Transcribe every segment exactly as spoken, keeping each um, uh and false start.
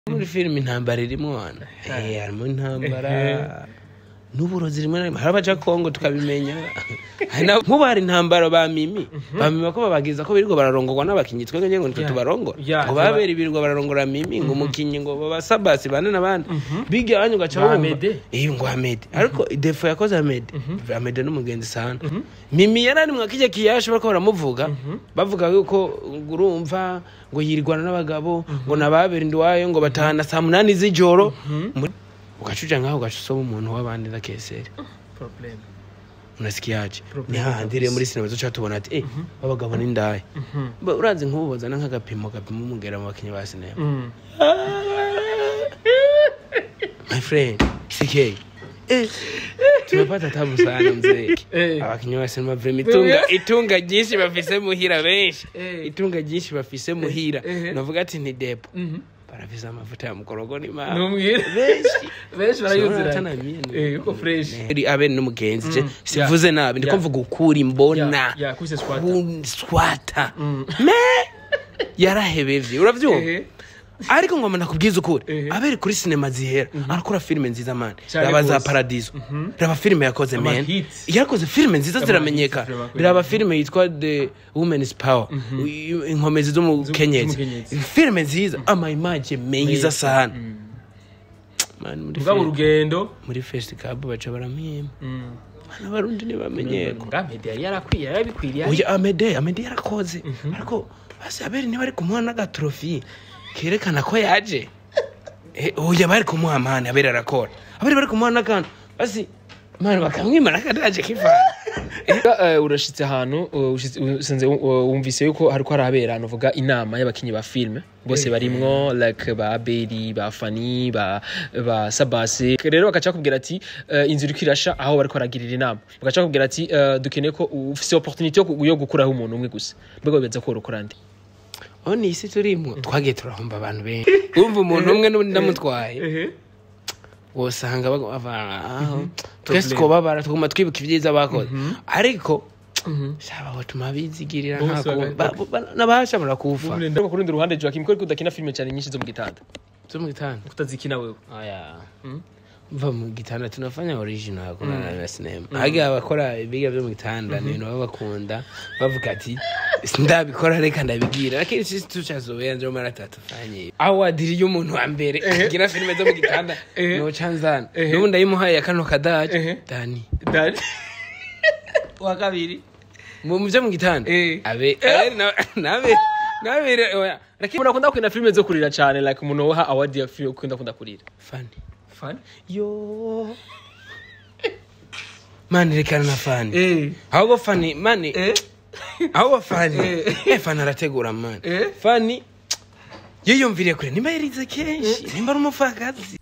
muri film intambara irimo wana eh harimo intambara n'uburozi rimwe na harabaja Kongo tukabimenya nkuba hari intambara ba mimi bamima ko babagiza ko biriko bararongorwa n'abakinyi twenge nyengo nitwe tubarongora ngo babera ibirwa bararongora mimi ngo mukinyi ngo babasabasi bane nabandi bige anyu gacha wumva eh ngo Ahmed ariko defo yakoze Ahmed Ahmed n'umugenzi sana mimi yarani mwakije kiyasho bariko baramuvuga bavuga yuko urumva ngo yirwana n'abagabo ngo nababera ndwayo ngo batahana saa munani z'ijoro ukachuja ngaho ugasoma umuntu wabandi na keseri problem unasikiaje ni handire muri sinema zo cyatubona ati eh abagabo ni ndaye urazi nkububoza nk'agapimo gapimo umugera mu bakinyi ba sinema my friend ck eh tumepata tabu sana mzee abakinyi ba sinema vraiment itunga itunga jinshi bafise muhira benshi itunga jinshi bafise muhira navuga ati ni depo barafisa amavuta ya mukorogoni ma numwire benshi benshi barayuzira eh uko fresh eri Abel n'umugenzi je sivuze nabi ndiko mvuga ukuri mbona ya kuse squata squata me yarahebevye uravyumva ariko ngoma nakubwiza ukuri Abel kuri sinema zihera arakora filme nziza man raba za Paradiso raba filme yakoze men yakoze filme nziza ziramenyeka raba filme yitwa The Women's Power inkomezi zo mu Kenyezi filme nziza ama image meza sana man muri urugendo muri festival baca baramyema mana barundi ne bamenyeko Ahmed yarakwiye yarabikwiriye oya Ahmed Ahmed yarakoze ariko basi Abel ni bari kumuha na trophy kerekana ko yaje eh oya bari kumuha amana Abel arakora Abel bari kumuha nakana basi mara bakamwima nakadaje kifana eh urashitse ahantu usenze wumvise yuko hariko harabera novuga inama y'abakinyi ba film bose barimwo like ba Abel ba Fanny ba ba Sabase rero bakaca kubwira ati inzira ikirasha aho bariko baragirira inama bakaca kubwira ati dukeneye ko ufise opportunity yo gukuraho umuntu umwe gusa mbego beza ko urukorande oni isi turimo twagiye turahomba abantu benshi umva umuntu umwe n'undi ndamutwaye wosanga bava twese ko babara tuguma twibuka ivyiza bakoze ariko shaba batuma bizigirira ntako nabasha barakufa ndiko kurundi ruhande Joachim ko kudakina filme cyane nyinshi zo mu gitanda zo mu gitanda kutazikina wewe aya mva mu gitanda tunafanya original kuna na sinema hage abakora ibiga byo mu gitanda ni no babakunda bavuga ati ndabikora reka ndabigira lakini sisi tuchazoea ndio mara tatu fanye awadiri y'umuntu wa mbere gira filme zo mu gitanda no chanzana n'ubu ndayimuhaye akano kadaje Dani Dani wa kabiri mu byo mu gitanda abe nabe nabe oya lakini unakunda kwina filme zo kurira cyane like umuntu waha award ya film ukunda kunda kurira Fanny Fanny yo man rekana na Fanny eh hawo Fanny man eh hawo Fanny eh Fanny arategura man Fanny yiyumvire kure nimba yarize kenshi nimba rumufakazi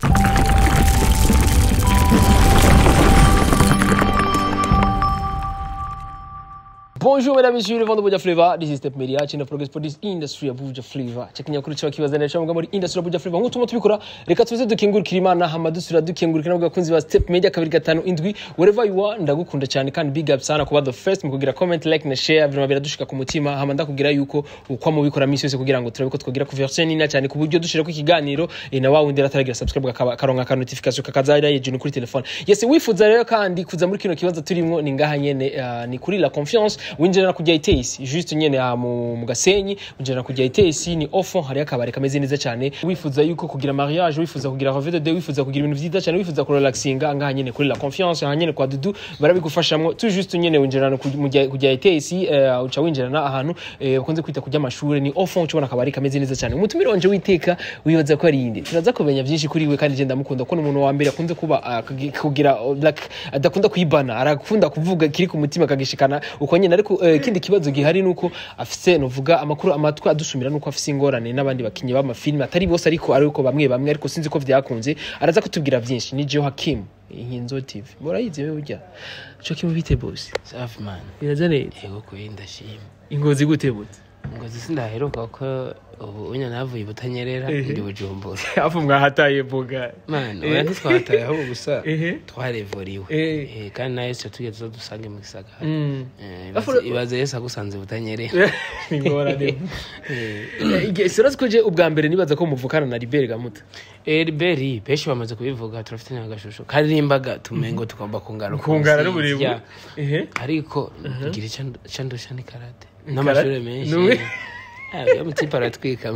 Bonjour mesdames et messieurs, le vent de Buja Flavor. This is Step Media, channel progress for this industry of Buja Flavor. Checking kuri cyo kibaza neza muri industry of Buja Flavor. Nk'utuma tubikora reka tuze dukengurukira Imana hama dusura dukengurukira n'abakunzi ba Step Media kabiri gatanu indwi. Wherever you are ndagukunda cyane kandi big up sana kuba the first mu kugira comment like na share bino biradushika ku mutima hama ndakugira yuko ukwa mu bikora misi yose kugira ngo turabe ko twogira ku version nina cyane ku buryo dushira ku kiganiro na wa wundi rataragira subscribe karonka ka notification kakazayira yejunu kuri telefone. Yes wifuza rero kandi kuza muri kino kibanza turimo ni ngaha nyene ni kuri la confiance winjira kujya itesi juste nyene mu Gasenyi winjira kujya itesi ni offer hari akabare kameze neza cyane wifuza yuko kugira mariage wifuza kugira revue de wifuza kugira ibintu byiza cyane wifuza ko relaxinga ngaha nyene kuri la confiance hanyene kwa dudu barabigufashamo tu juste nyene winjira kujya itesi uca winjirana ahantu bakunze kwita kujya amashure ni offer ucubona akabare kameze neza cyane umutumire wanje witeka wiyoza ko ari inde turaza kubenya byinshi kuri we kandi je ndamukunda ko umuntu wa mbere akunze kuba kugira like adakunda kwibana arakunda kuvuga kiri ku mutima kagishikana uko nyene ariko ikindi kibazo gihari nuko afise novuga amakuru amatwa adusumira nuko afise ingorane n'abandi bakinyi ba mafilme atari bose ariko ariko bamwe bamwe ariko sinzi ko vyakunze araza kutubwira byinshi ni Joachim Inkinzo T V murayize we urya Joachim bite boss Safman birazane yego kwenda shima ingozi gute bute ingozi sindaheruka ko ubu unya navuye butanyerera ndi bujumbura afu mwahataye mbuga man oya ntitwahataye aho gusa twarevoriwe eh kandi nayo cyo tugeze dusange mu gisagara eh ibaze Yesu agusanze butanyerera ingorane eh igesera koje ubwa mbere nibaza ko muvukana na Liberi gamuta eh Liberi peshi bamaze kubivuga turafite n'agashusho karirimbaga tumengo tukamba kungana kungana n'uburibu eh ariko ngira cyandusha ni karate n'amashuri menshi ya mutipa aratwika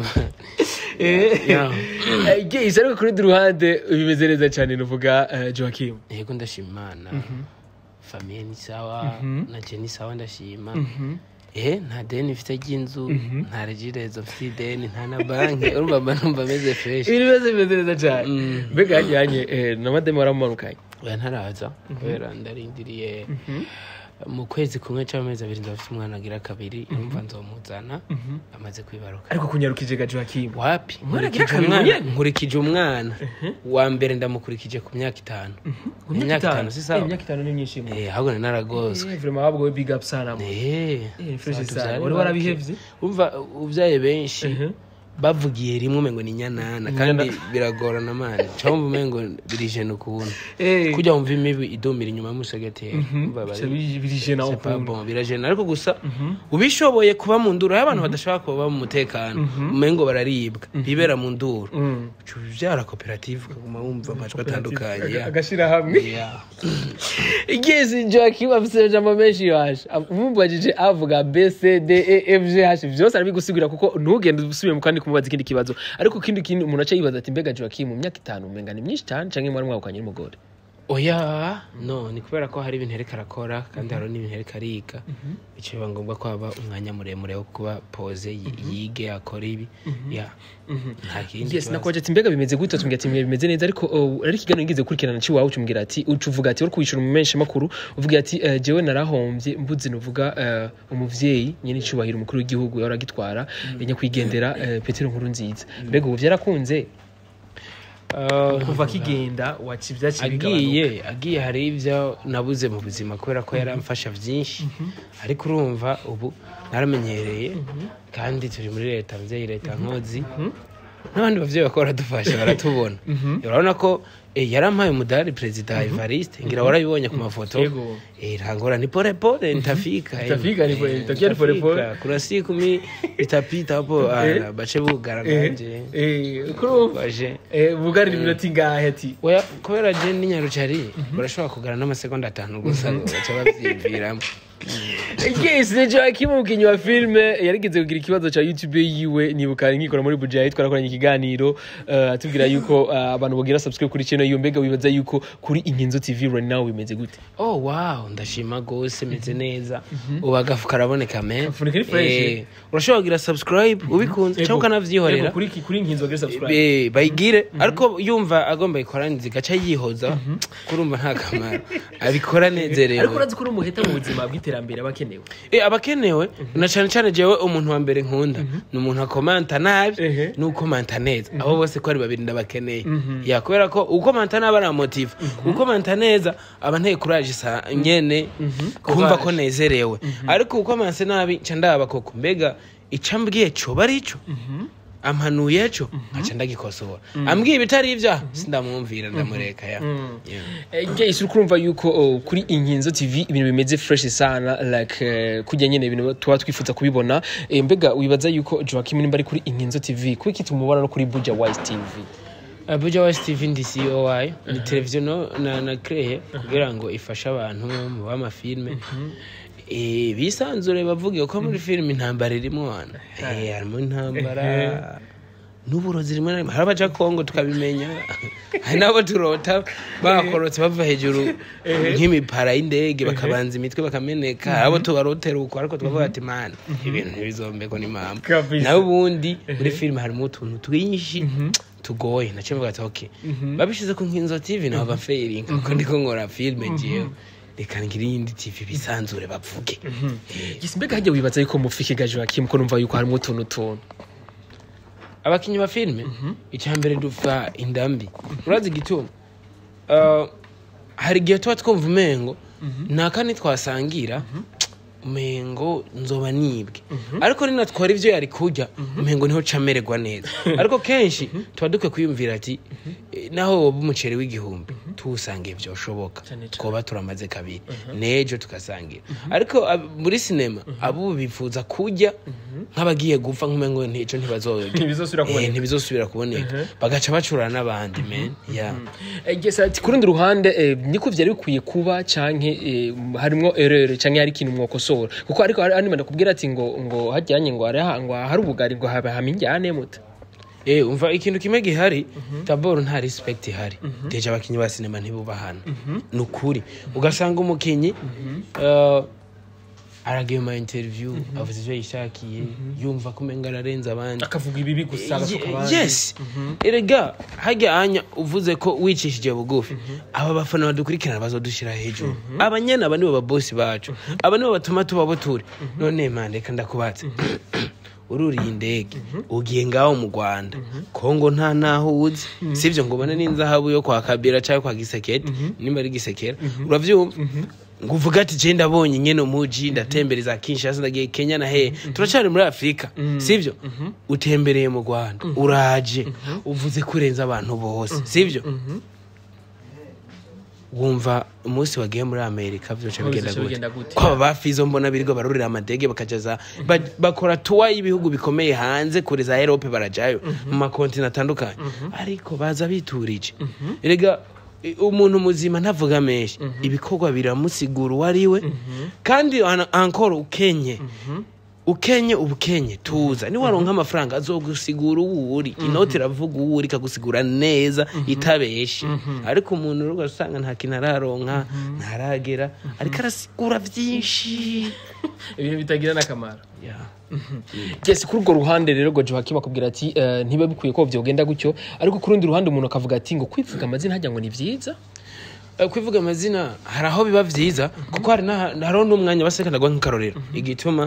eh igihe isariko kuri ruhande bimeze neza cyane nuvuga Joachim yego ndashimana famille ni sawa na Jenny sawa ndashima eh nta deni ifite y'inzu nta regirezo ifite deni nta na banki urumva mbanumva meze fresh ibimeze bimeze neza cyane mbega yanye na mademo aramarukanye oya ntaraza kubera ndarindiriye mu kwezi kumwe cy'amezi abiri ndafite umwana agira kabiri numva nzomuzana amaze kwibaruka ariko kunyarukije ga Joachim wapi nkurikije umwana wa mbere ndamukurikije ku myaka itanu ku myaka itanu si sawa imyaka itanu ni myinshi mu eh ahubwo naragozwe eh vraiment ahubwo big up sana eh eh fresh sana wari warabihevye umva ubyaye benshi bavugiye rimwe umengo ni nyanana kandi biragorana mane cyangwa umengo birije no kubona kujya umva imibi idomira inyuma musegetera umva bari birije na bon biraje ariko gusa ubishoboye kuba mu nduru y'abantu badashaka kuba mu mutekano umengo bararibwa bibera mu nduru cyubyara koperative kuguma wumva amajwi atandukanye agashira hamwe igezi Joachim afise jambo menshi yaje umumbajije avuga B C D E F G H vyose arabigusigura kuko ntugende usubiye mu kandi kumubaza ikindi kibazo ariko kindi kindi umuntu acha yibaza ati mbega Joachim mu myaka itanu umenga ni myinshi cyane canke mwari mwakanye n'umugore oya no ni kubera ko hari ibintu reka rakora kandi hari n'ibintu reka rika icyo biba ngombwa ko haba umwanya muremure wo kuba pose yige akora ibi ya nta kindi yes nakoje ati mbega bimeze gute tumbwira ati bimeze neza ariko ari kiganiro ngize kurikirana ci wawe ucumbwira ati ucuvuga ati uri kwishura mu menshi makuru uvuga ati jewe narahombye mbuzi nuvuga umuvyeyi nyene icubahira umukuru w'igihugu yara gitwara yenye kwigendera Petero nkuru nziza mbega ubu byarakunze kuva kigenda wakivya kibigabanuka agiye agiye hari ivyo nabuze mu buzima kubera ko yaramfasha vyinshi ariko urumva ubu naramenyereye kandi turi muri leta mvye leta nkozi n'abandi bavyeyi bakora dufasha baratubona urabona ko yarampaye umudari president Evariste ngira warabibonye ku mafoto eh rangora ni pole pole nitafika nitafika ni pole nitakia pole pole kuna siku mi itapita hapo bache bugara ganje eh kuro baje eh bugara ni minota ingahe ati oya kubera je ni nyarucari barashobora kugara n'amasegonda atanu gusa bacha bavyimviramo Yes, ni Joachim umukinyi wa filme yarigeze kugira ikibazo cha YouTube yiwe nibuka nkikora muri budget twarakoranye ikiganiro atubwira yuko abantu bogira subscribe kuri channel iyo mbega wibaza yuko kuri Inkinzo T V right now bimeze gute oh wow ndashima gose meze neza ubagafu karaboneka me eh urashobora kugira subscribe ubikunze cyangwa kanavyihorera kuri kuri Inkinzo gira subscribe eh bayigire ariko yumva agomba ikoranize gaca yihoza kurumva nta kamaro abikora nezerewe ariko urazi kuri umuheta mu buzima bw'iterambere abakenewe eh abakenewe na cyane cyane jewe umuntu wa mbere nkunda ni umuntu akomanta nabi n'ukomanta neza abo bose ko ari babiri ndabakeneye ya kubera ko ukomanta nabi ari motive ukomanta neza aba nteye courage sa nyene kumva ko nezerewe ariko ukomanse nabi nca ndaba koko mbega icambwiye cyo bari ico ampanuye cyo aca ndagikosora ambwiye bitari ivya sindamwumvira ndamureka ya eh isi kurumva yuko kuri Inkinzo T V ibintu bimeze fresh sana like kujya nyene ibintu tuba twifuza kubibona mbega wibaza yuko Joachim nimba ari kuri Inkinzo T V kuki tumubona no kuri Buja Wise T V Buja Wise T V ndi C O I ni television na na crée kugira ngo ifasha abantu mu bama filme eh bisanzure bavuge ko muri film intambara irimo wana eh harimo intambara n'uburozi rimwe hari abaja Kongo tukabimenya hari nabo turota bakorotse bava hejuru nk'imipara y'indege bakabanza imitwe bakameneka abo tubarotera uko ariko twavuga ati man ibintu ntibizombeko ni mama nawe ubundi muri film harimo utuntu twinshi tugoye nace mvuga ati okay babishize ku Nkinzo T V nabo bafailing kuko ndiko nkora film ngiye reka ngira iyindi T V bisanzure bavuge mbega hajya wibaza yuko mufike ga Joachim ko numva yuko harimo utuntu tuntu abakinyi ba filme icyambere dufa indambi urazi gituma uh, hari gihe twa twumva umengo nakane twasangira umengo nzoba nibwe ariko ninatwara ivyo yari kurya umengo niho camererwa neza ariko kenshi tuba dukwiye kwiyumvira ati naho woba umuceri w'igihumbi tuwusange vyoshoboka twoba turamaze kabiri nejo tukasangira ariko muri sinema abo bifuza kurya nk'abagiye gupfa nk'umengo ntico ntibazorya ntibizosubira kuboneka ntibizosubira kuboneka bagaca bacura n'abandi men yeah egesa ati kurundi ruhande niko vyari bikwiye kuba canke harimo erreur canke hari ikintu mwokosora kuko ariko ari manda kubwira ati ngo ngo hajyanye ngo arahangwa hari ubugari ngo haba haminjyane muta eh umva ikintu kimwe gihari taboro nta respect ihari deje abakinyi ba sinema ntibubahana nukuri ugasanga umukinyi uh, aragiye ma interview avuze ivyo yishakiye yumva kumenga ararenza abandi akavuga ibibi gusa agasoka abandi yes erega hajya anya uvuze ko wicishije bugufi aba bafana badukurikirana bazodushira hejuru abanyana aba nibo ba boss bacu aba nibo batuma tubabo turi none mande kanda kubatse ururiye indege ugiye ngaho mu Rwanda Kongo nta naho uzi sivyo ngo bane n'inzahabu yo kwa Kabira cyangwa kwa Gisekedi nimba ari Gisekera uravyumva nguvuga ati je ndabonye nyene umuji ndatembereza Kinshasa ndagiye Kenya na he turacari muri Afrika sivyo utembereye mu Rwanda uraje uvuze kurenza abantu bose sivyo wumva umunsi wagiye muri Amerika vyo bigenda gute kwa bafizo mbona birigo barurira amadege bakajaza bakora tour y'ibihugu bikomeye hanze kuri za Europe barajayo mu makontinent atandukanye ariko baza biturije erega umuntu muzima ntavuga menshi ibikorwa biramusigura wariwe kandi encore ukenye ukenye ubukenye tuza ni waronka amafaranga azogusigura uwuri inoti ravuga uwuri kagusigura neza itabeshe ariko umuntu rugo usanga nta kinararonka ntaragera ariko arasigura byinshi ibintu bitagira nakamara yeah yes kuri urwo ruhande rero ngo Joachim akubwira ati ntiba bikwiye ko vyogenda gutyo ariko kurundi ruhande umuntu akavuga ati ngo kwivuga amazina hajya ngo ni vyiza kwivuga amazina haraho biba vyiza kuko hari haro n'umwanya basekana gwa nk'karorero igituma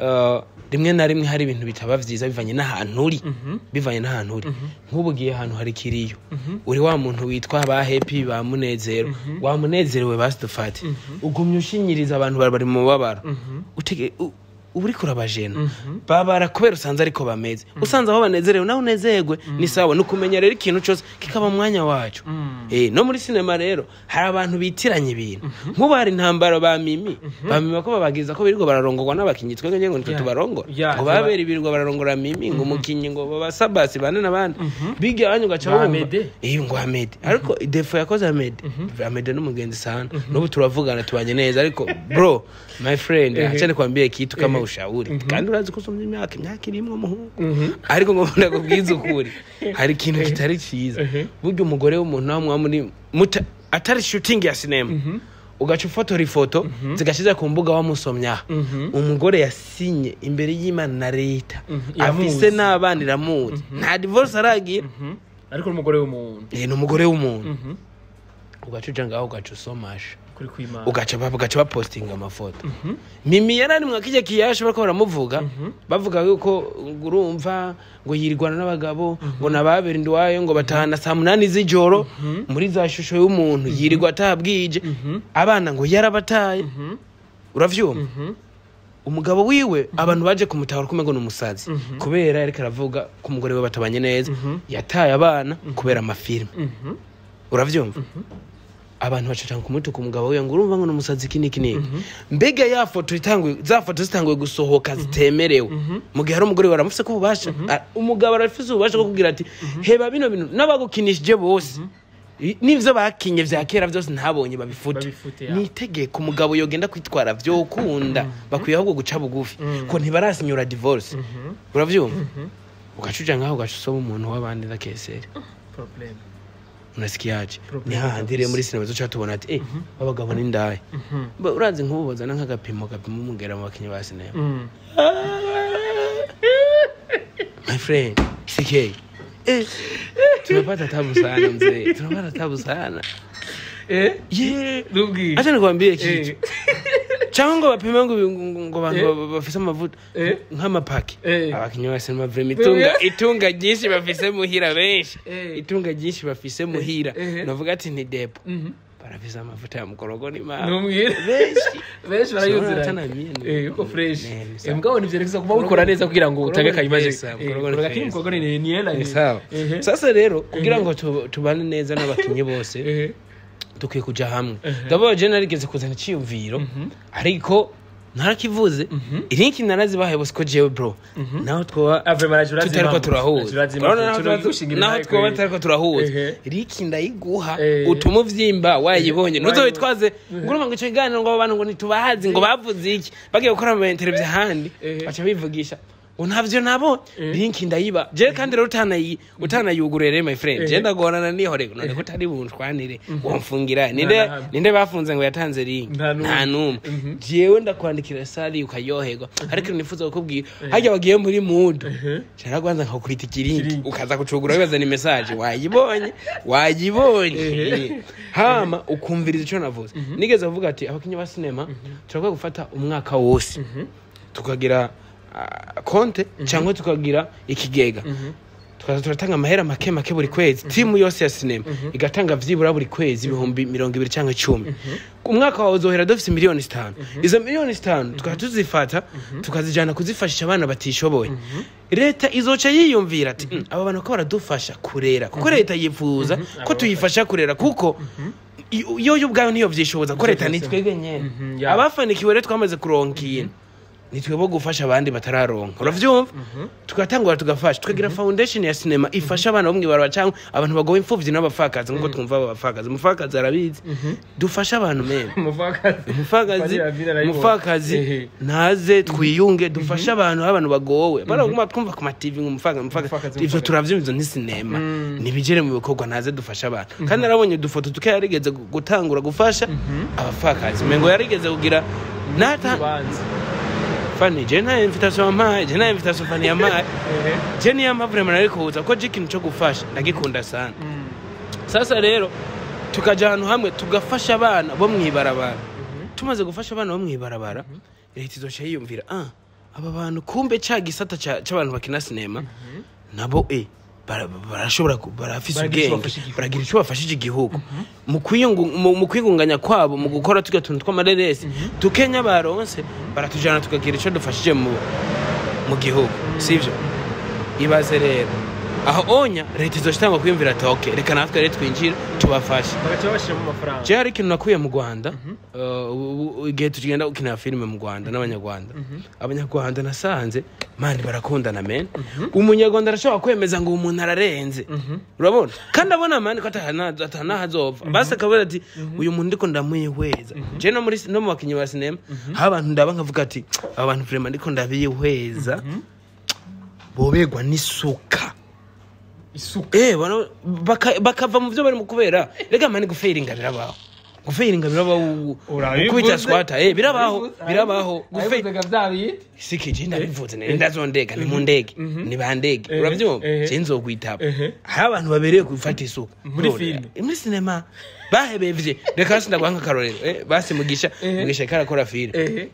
rimwe na rimwe hari ibintu bitaba vyiza bivanye n'ahantu uri bivanye n'ahantu uri nk'ubugiye ahantu hari kiriyo uri wa muntu witwa ba happy ba munezero wa munezerewe basdufati ugumye ushinyiriza abantu bari mu babaro utege uri kurabajena babara kubera usanze ariko bameze usanze aho banezerewe naho unezerwe ni sawa nukumenya rero ikintu cyose kikaba mwanya wacu eh no muri sinema rero hari abantu bitiranye ibintu nk'ubari intambaro ba mimi bamima ko babagiza ko birirwa bararongorwa n'abakinyi twege ngo nitwe tubarongora ngo babera ibirirwa bararongora mimi ngo mukinyi ngo babasabasi bane nabandi bige anyu gacha wumva eh ngo Ahmed ariko defo yakoze Ahmed Ahmed n'umugenzi sana n'ubu turavugana tubanye neza ariko bro my friend achane kwambie kitu kama ushauri kandi urazi ko somye imyaka imyaka irimwe muhungu ariko ngo ndakubwiza ukuri hari ikintu kitari cyiza buryo umugore w'umuntu namwe muri atari shooting ya cinema ugaca ufotora ifoto zigashiza ku mbuga wamusomya umugore yasinye imbere y'Imana na leta afise n'abana iramuzi nta divorce aragiye ariko umugore w'umuntu eh n'umugore w'umuntu ugaca ujanga aho ugaca usomasha kuri kwimana ugaca bavugaca bapostinga amafoto mimi yarani mwakije kiyasha bariko baramuvuga bavuga yuko urumva ngo yirwana n'abagabo ngo nababera ndwayo ngo batahana saa munani z'ijoro muri za shusho y'umuntu yirirwa atabwije abana ngo yarabataye uravyumva umugabo wiwe abantu baje kumutahura kumengo n'umusazi kubera ariko aravuga ku mugore we batabanye neza yataye abana kubera amafilme uravyumva abantu bacacanga kumutu ku mugabo we ngo urumva ngo n'umusazi kini kini mbega ya foto itangwe za foto zitangwe gusohoka zitemerewe mu gihe ari umugore waramufise ko ubasha umugabo arafise ubasha ko kugira ati heba bino bino nabagukinishije bose nivyo bakinye vya kera vyose ntabonye babifute nitegeko umugabo yogenda kwitwara vyo ukunda bakwiye ahubwo guca bugufi ko ntibarasinyura divorce uravyumva ugacuja ngaho ugasoma umuntu w'abandi na keseri problem unasikiaje ni hahandi muri sinema zo cyatubona ati eh abagabo ni ndaye urazi nk'ububoza nk'agapimo gapimo umugera mu bakinyi ba sinema my friend sikey eh tunapata tabu sana mzee tunapata tabu sana eh ye dugi acha nikwambie kitu chango bapime ngo ngo bantu bafise amavuta nk'amapaki abakinyi ba sinema vrema itunga itunga ryinshi bafise muhira benshi itunga ryinshi bafise muhira navuga ati ni depo barafise amavuta ya mukorogo ni mama Numwire. benshi Benshi barayuzira. Tanamien. Eh uko fresh. Eh mugabo nivyerekeza kuba ubikora neza kugira ngo utage kayimaje. Mukorogo kiri mukorogo ni ni hela ni. Sawa. Sasa rero kugira ngo tubane neza n'abakinyi bose tukwiye kuja hamwe. Ndabo je narigeze kuzana iciyumviro ariko narakivuze irinki narazibahaye bose ko jewe bro naho twoba tutariko turahuza naho twoba tutariko turahuza irinki ndayiguha utuma uvyimba wayibonye nuzo witwaze nguruma ngo ico kiganiro ngo abantu ngo nitubahazi ngo bavuze iki bagiye gukora mu interview handi baca bivugisha unavyo nabo linki ndayiba je kandi rero utanayi utanayugurere my friend je ndagorana niho rego none ko tari bunshwanire wamfungira ninde ninde bafunze ngo yatanze link nta numwe jewe ndakwandikira sali ukayoherwa ariko nifuza kukubwira hajya wagiye muri mood cyara kwanza nkakwita ikirinki ukaza kucugura wibaza ni message wayibonye wayibonye hama ukumviriza ico navuze nigeze kuvuga ati abakinyi ba cinema turakwiye gufata umwaka wose tukagira konte cyangwa tukagira ikigega tukaza turatanga amahera make make buri kwezi timu yose ya cinema igatanga vyibura buri kwezi ibihumbi mirongo ibiri cyangwa icumi umwaka wawe uzohera dufise miliyoni zitanu izo miliyoni zitanu tukatuzifata tukazijana kuzifashisha abana batishoboye leta izoca yiyumvira ati aba bantu ko baradufasha kurera kuko leta yifuza ko tuyifasha kurera kuko iyo yo ubwayo niyo vyishoboza ko leta nitwege nyene abafanikiwe rero twamaze kuronka ikintu nitwebo gufasha abandi batararonka uravyumva tugatangura tugafasha tukagira foundation ya cinema ifasha abana bomwe barwa cyangwa abantu bagowe imfuvyi n'abafakaza nkuko twumva abafakaza umufakaza arabizi dufasha abantu meme umufakazi umufakazi umufakazi naze twiyunge dufasha abantu abantu bagowe baraguma twumva ku ma T V ngumufakaza umufakaza ivyo turavyumva ni cinema nibigere mu bikorwa naze dufasha abantu kandi narabonye dufoto tuke yarigeze gutangura gufasha abafakazi mengo yarigeze kugira nata Fanny je na invitation amaye je na invitation Fanny amaye je ni ama vraiment ariko uza ko jikintu cyo gufasha ndagikunda sana sasa rero tukaja hano hamwe tugafasha abana bo mwibarabara tumaze gufasha abana bo mwibarabara leta izoca yiyumvira ah aba bantu kumbe ca gisata c'abantu bakina cinema nabo eh barashobora barafise ubwenge baragira ico bafashije igihugu mu kwiyungu mu kwigunganya kwabo mu gukora tuga tuntu tw'amareresi tukenya baronse baratujana tukagira ico dufashije mu mu gihugu sivyo ibaze rero aho onya leta izoshitanga kwiyumvira ati okay reka natwe rero twinjira tubafashe bagaca bashira mu mafaranga je ari kintu nakuye mu Rwanda igihe tugenda ukina filime mu Rwanda n'abanyarwanda abanyarwanda nasanze mani barakundana men umunyarwanda arashobora kwemeza ngo umuntu ararenze urabona kandi abona mani ko atana hazova base kabera ati uyu muntu ndiko ndamuyihweza je no muri no mu bakinyi ba cinema abantu ndaba nkavuga ati abantu vraiment ndiko ndabiyihweza bobegwa n'isuka isuka eh bano bakava mu byo bari mu kubera rega mani gufeiringa birabaho gufeiringa birabaho ukubita swata eh birabaho birabaho gufeiringa vyabite siki je ndabivuze nende ndazondega ni mu ndege ni bandege uravyumva je nzokwitaba hari abantu babereye gufata isuka muri film muri cinema bahebevye reka sindagwanka karorero eh basi mugisha mugisha karakora film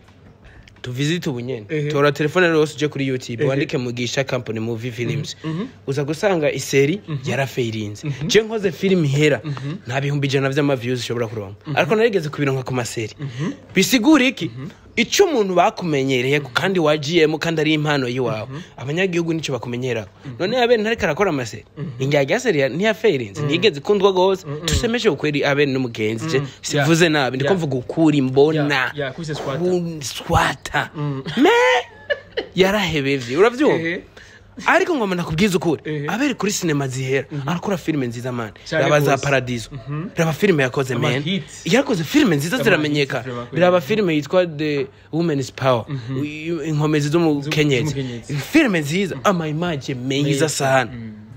tuvisite ubunyene tora telefone rero uje kuri YouTube wandike mugisha company movie films uza gusanga iseri yarafeirinze je nkoze film hera nta bihumbi jana vy'ama views ushobora kuronka ariko narigeze kubironka ku maseri bisigura iki ico umuntu bakumenyereye kandi wagiyemo kandi ari impano yiwawe abanyagihugu nico bakumenyera none Abel ntari karakora amaseri ingyagya seri ntiyafeirinze nigeze kundwa gose tusemeshe ukweri Abel n'umugenzi je sivuze nabi ndiko mvuga ukuri mbona swata me yarahebevye uravyumva ariko ngoma nakubwiza ukuri Abel kuri cinema zihera arakora filime nziza man raba za Paradiso raba filime yakoze man yakoze filime nziza ziramenyeka raba filime yitwa The Woman's Power inkomezi zo mu Kenyezi filime nziza ama image meza sana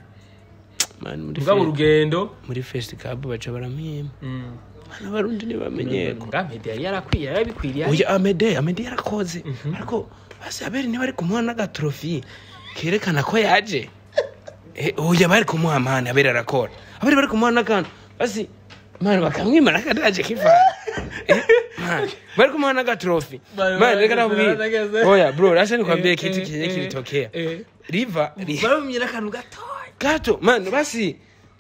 man muri urugendo muri festival baca baramwima hano barundi ni bamenyeko Amede yarakwiye yarabikwiriye oya Amede Amede yarakoze ariko basi Abel ni bari kumuha naga trophy kerekana ko yaje eh oya bari kumuha amana Abel arakora abari bari kumuha nakantu basi man bakamwima nakadaje kivana eh man bari kumuha naga trophy man reka nabwira oya bro rasha nikwambie kitu kinye kilitokea riva barumye nakantu gato gato man basi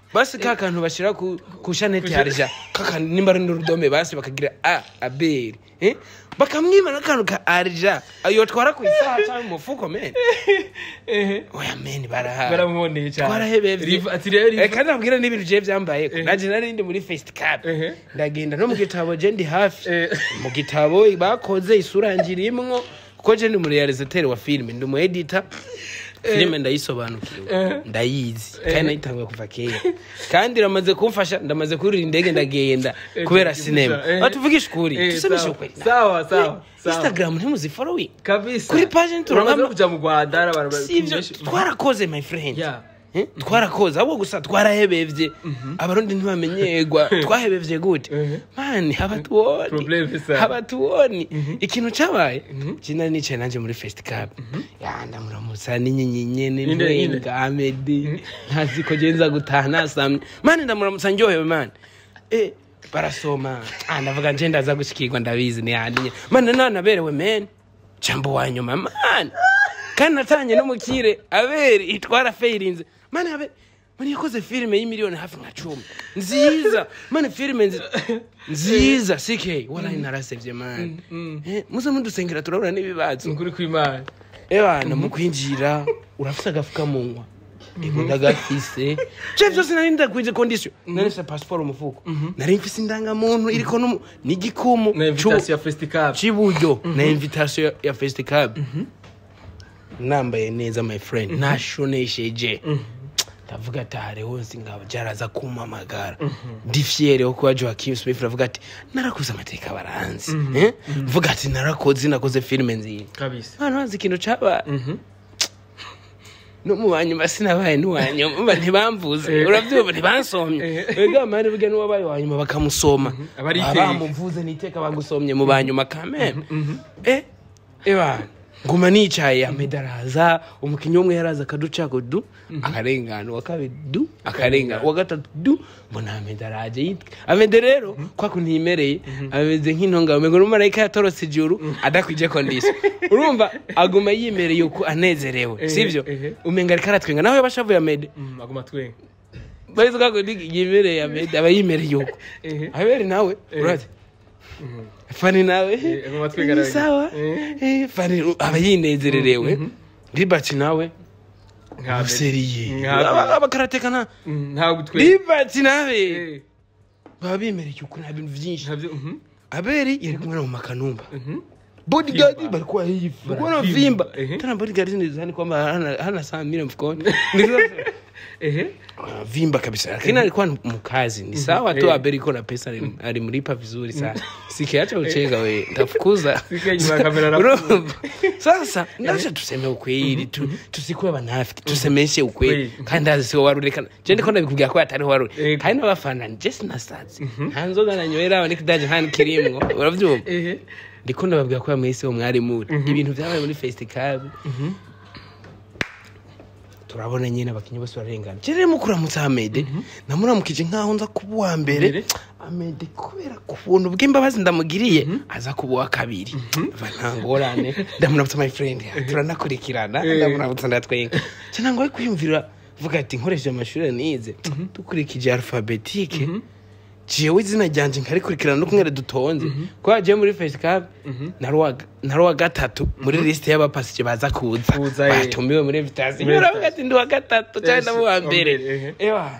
basi ka kantu bashira ku ku shanete harja kaka nimba ari n'urudome basi bakagira a Abel eh bakamwima nakantu ka arja ayo twara ku isaha cyangwa mu mufuko men eh oya men baraha baramuboneye cyane twarahebevye ati rero eh kandi nabwira n'ibintu je byambaye naje nari ndi muri first cup ndagenda no mu gitabo je ndi hafi mu gitabo bakoze isurangira imwo kuko je ndi mu realisateur wa film ndi mu editor filime ndayisobanukiwe ndayizi kandi nayitanguye kuva kera kandi ramaze kumfasha ndamaze kurira indege ndagenda kubera cinema batuvugisha kuri tusemeshe ukuri sawa sawa Instagram ntimuzi following kabisa kuri page turamaze kuja mu Rwanda abantu bari twarakoze my friend twarakoze abo gusa twarahebevye abarundi ntibamenyegwa twahebevye gute man habatuoni problem sir habatuoni ikintu cabaye kina ni cyane nanje muri first cup ya ndamuramutsa ninyinyinye n'indenga Ahmed ntazi ko genza gutaha nasamye man ndamuramutsa njyohewe man eh barasoma ah ndavuga nje ndaza gushikirwa ndabizi ni yandi man nana berewe man jambo wanyuma man kandi natanye no mukire Abel itwara failinze mane abe mani yakoze filime y'imiliyoni hafi nka cumi nziza mane filime nziza C K wala inarasevye man eh muze mudusengera turabura nibibazo nguri kw'Imana ewa namukwinjira urafisa gafuka munwa ego ndagafise je vyose nari ndakwije condition nari se passport umufuko nari mfise indanga muntu iriko no n'igikumu na invitation ya first cup ciburyo na invitation ya first cup nambaye neza my friend nashonesheje ndavuga ati hare hose ngabo jaraza kumamagara ndi fiere yo kwa Joachim Smith avuga ati narakoze amateka baranzi eh mvuga ati narakoze nakoze filime nziza kabisa hano hazi kintu caba no mubanyuma sinabaye n'uwanyuma ntibamvuze uravyumva ntibansomye ega mari buge n'uwabaye wanyuma bakamusoma abamuvuze niteka bagusomye mu banyuma kame eh eba nguma nicaye amedaraza umukinyo umwe yaraza kaduca godu akarengana wakabidu akarenga wagatatu du mbona amedaraje yitwa amederero kwa kuntimereye ameze nk'intonga umego n'umarayika yatorose ijuru adakwije condition urumva aguma yimereye uko anezerewe sivyo umenga rikaratwenga nawe bashavuye amede aguma twenga bayizo kako yimereye amede abayimereye uko Abel nawe uraze Fanny nawe sawa eh Fanny abayinezererewe Liberty nawe seriye abakarateka na nta gutwe Liberty nawe babimereye uko nta bintu byinshi Abel yari kumwe mu makanumba bodyguard bari kwa hifu kubona vimba tana bodyguard ndizani kwamba hana hana saa mia mfukoni ehe vimba kabisa lakini alikuwa mkazi ni sawa tu Abel iko na pesa alimlipa vizuri sana sikiacha uchenga we ndafukuza sikanyuma kamera na sasa ndacha tuseme ukweli tu tusikwe banafiki tusemeshe ukweli kandi ndazi sio warurekana je ndiko ndabikubwira ko atari waru kandi abafana just na stats hanzoga na nyoera abandi kidaje hani kirimwo uravyumva ehe ndiko ndababwira ko mwese wo mwari muri ibintu byabaye muri festival turabona nyine abakinyi bose barengana je rero mukuramutsa Ahmed namuramukije nkaho nza kubuwa mbere Ahmed kubera kubuntu bw'imbabazi ndamugiriye aza kubuwa kabiri bantangorane ndamuramutsa my friend turanakurikirana ndamuramutsa ndatwenga cyane ngo kwiyumvira vuga ati nkoresheje amashuri nize dukurikije alphabetique jewe izina ryanje nkarikurikirana no kumwere dutonze ko aje muri festival naruwa naruwa gatatu muri list y'abapasije baza kuza batumiwe muri invitation uravuga ati ndi wa gatatu cyane mu wa mbere ewa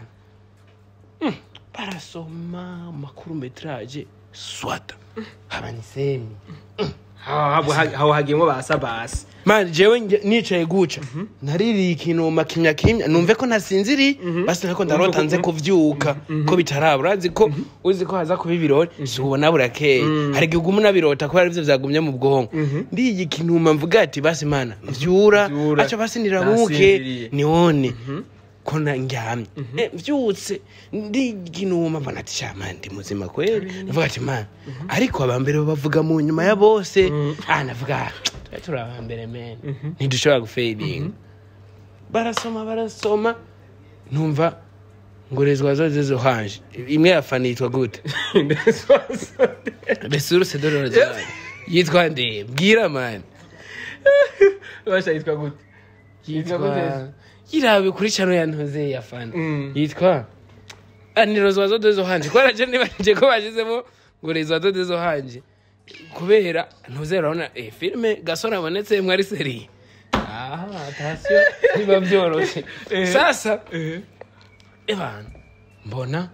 parasoma makuru metrage swata abanisemi hawo hawo hagiyemo basabasi man jewe nicaye guca nariri ikintu makinya kimya numve ko nasinziri basi nako ndarota nze kuvyuka ko bitarabura azi ko uzi ko haza kuba ibirori subona burakeye hari gihugu munabirota ko ari byo byagumye mu bwonko ndi ikintu mvuga ati basi mana mvyura acha basi nirabuke nione kona ngyamye eh vyutse ndi ginuma bana ati chama ndi muzima kweli navuga ati man ariko abambere bavuga mu nyuma ya bose ah navuga turabambere men ntidushobora gufading barasoma barasoma numva ngorezwa zoze zo hanje imwe yafani yitwa gute resource de l'ordre yitwa nde bwira man basha yitwa gute yitwa gute yirabe kuri chano ya ntoze yafani yitwa ani rezo wazo zo hanje kwara je niba nje ko bashizemo ngo rezo wazo zo hanje kubera ntuzera urabona eh filme gasora abonetse mwari serie aha atasiyo niba byoroshe sasa Evan mbona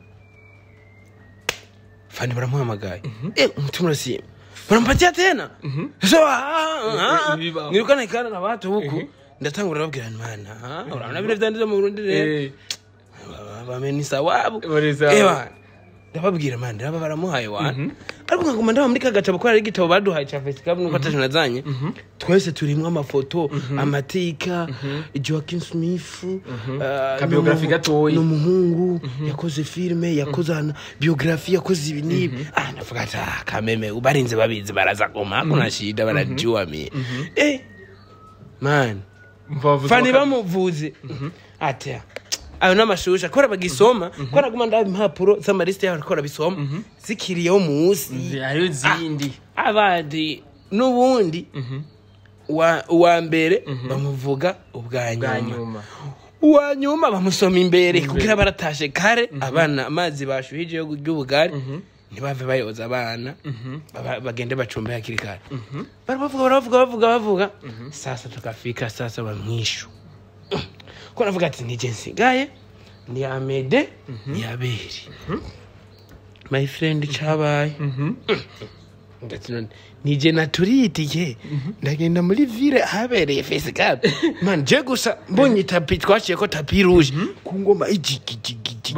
Fanny baramuhamagaye eh umutima urasiye barampatia tena so nirukana ikana na watu huku ndatangura babwira mana urabona bire vyandizo mu Burundi rero bamenisa wabo Evan ndababwira man ndaba baramuhaye wana ariko ngaguma ndaba muri kagacabo ko ari igitabo baduhaye cha festival nuko atajonazanye twese turimwe amafoto amateka Joachim Smith ka biography gatoyi n'umuhungu yakoze filme yakoze biography yakoze ibinibi ah ndavuga ata kameme ubarinze babizi baraza koma kuna shida barajua mi eh man Fanny bamuvuze ata ayo namashusha kora bagisoma kora guma ndabe impapuro z'amariste yaho kora bisoma zikiriyeho munsi ayo zindi abandi nubundi wa wa mbere bamuvuga ubwanyuma wa nyuma bamusoma imbere kugira baratashe kare abana amazi bashuhije yo y'ubugari ntibave bayoza abana bagende bacumbe hakiri kare baravuga baravuga bavuga bavuga sasa tukafika sasa bamwishu ko navuga ati nije nsigaye ni Amede ni Abel my friend chabaye ndatino nije naturitiye ndagenda muri ville habereye festival man je gusa mbonye tapi twaciye ko tapi rouge ku ngoma igigigigi